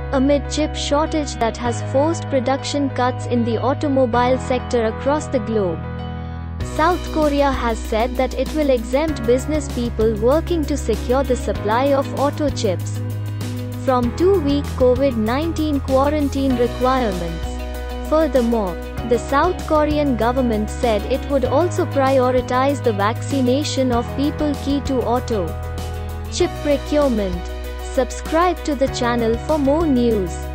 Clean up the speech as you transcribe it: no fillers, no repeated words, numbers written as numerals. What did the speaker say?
amid chip shortage that has forced production cuts in the automobile sector across the globe. South Korea has said that it will exempt business people working to secure the supply of auto chips from 2-week COVID-19 quarantine requirements. Furthermore, the South Korean government said it would also prioritize the vaccination of people key to auto chip procurement. Subscribe to the channel for more news.